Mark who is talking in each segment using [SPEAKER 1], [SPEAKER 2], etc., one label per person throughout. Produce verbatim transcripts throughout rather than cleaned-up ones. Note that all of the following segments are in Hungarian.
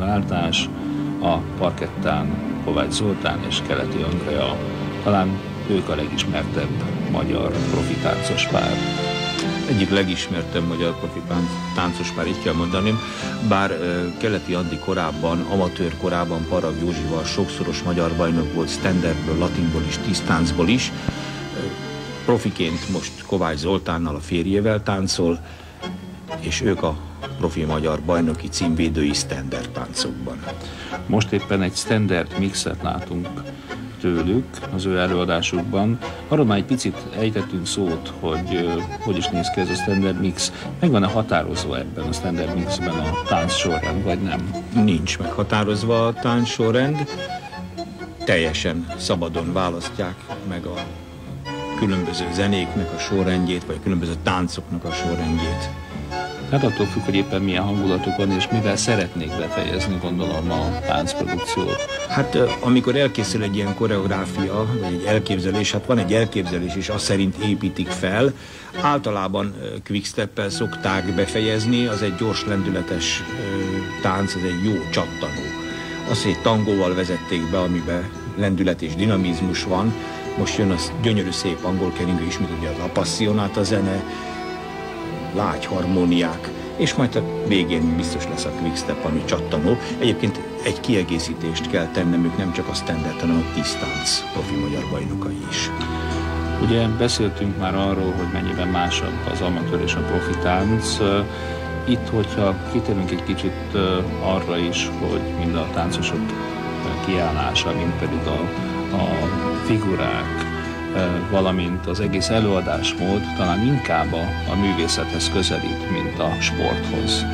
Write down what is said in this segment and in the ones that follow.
[SPEAKER 1] váltás, a parkettán Kovács Zoltán és Keleti Andrea, talán ők a legismertebb magyar profi táncos pár.
[SPEAKER 2] Egyik legismertebb magyar profi táncos pár, így kell mondanom, bár uh, Keleti Andi korábban, amatőr korában Parag Józsival sokszoros magyar bajnok volt, standardből, latinból is, tisztáncból is. Uh, profiként most Kovács Zoltánnal, a férjével táncol, és ők a profi magyar bajnoki címvédői standard táncokban.
[SPEAKER 1] Most éppen egy standard mixet látunk tőlük az ő előadásukban. Arról már egy picit ejtettünk szót, hogy uh, hogy is néz ki ez a standard mix. Meg van-e határozva ebben a standard mixben a tánc sorrend, vagy nem?
[SPEAKER 2] Nincs meghatározva a tánc sorrend. Teljesen szabadon választják meg a különböző zenéknek a sorrendjét, vagy a különböző táncoknak a sorrendjét.
[SPEAKER 1] Hát attól függ, hogy éppen milyen hangulatuk van, és mivel szeretnék befejezni, gondolom, a táncprodukciót.
[SPEAKER 2] Hát amikor elkészül egy ilyen koreográfia, vagy egy elképzelés, hát van egy elképzelés, és azt szerint építik fel. Általában quicksteppel szokták befejezni, az egy gyors, lendületes tánc, ez egy jó csattanó. Azt, hogy egy tangóval vezették be, amiben lendület és dinamizmus van. Most jön az gyönyörű szép angol keringő, ismét ugye az Appassionata zene, lágy harmóniák, és majd a végén biztos lesz a quickstep, ami csattanó. Egyébként egy kiegészítést kell tennem, nem csak a standard, hanem a tisztánc profi magyar bajnokai is.
[SPEAKER 1] Ugye beszéltünk már arról, hogy mennyiben másabb az amatőr és a profi tánc. Itt, hogyha kitérünk egy kicsit arra is, hogy mind a táncosok kiállása, mind pedig a, a figurák, valamint az egész előadásmód talán inkább a, a művészethez közelít, mint a sporthoz.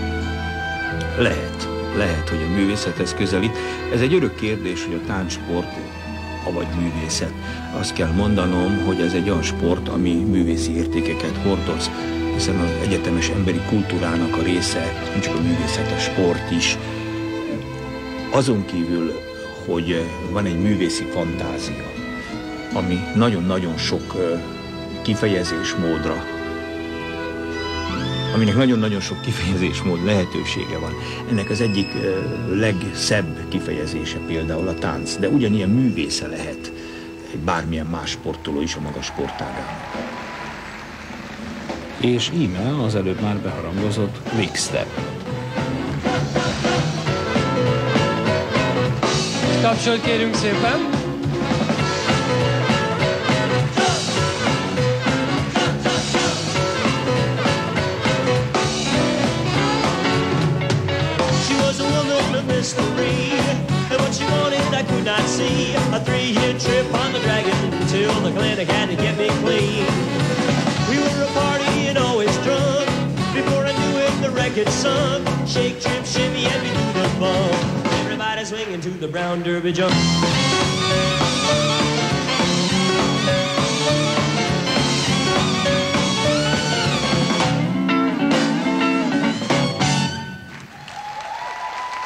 [SPEAKER 2] Lehet, lehet, hogy a művészethez közelít. Ez egy örök kérdés, hogy a táncsport, avagy művészet. Azt kell mondanom, hogy ez egy olyan sport, ami művészi értékeket hordoz, hiszen az egyetemes emberi kultúrának a része, nem csak a művészet, a sport is. Azon kívül, hogy van egy művészi fantázia, ami nagyon-nagyon sok kifejezésmódra, aminek nagyon-nagyon sok kifejezésmód lehetősége van. Ennek az egyik legszebb kifejezése például a tánc, de ugyanilyen művésze lehet egy bármilyen más sportoló is a maga sportágának.
[SPEAKER 1] És íme az előbb már beharangozott quickstep.
[SPEAKER 3] Tapsot kérünk szépen!
[SPEAKER 4] Mystery, and what she wanted I could not see. A three-year trip on the Dragon till the clinic had to get me clean. We were a party and always drunk. Before I knew it, the record sung. Shake, trip, shimmy, and we do the bump. Everybody swinging to the brown derby jump.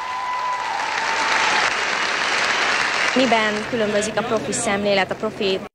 [SPEAKER 5] Miben különbözik a profi szemlélet, a profi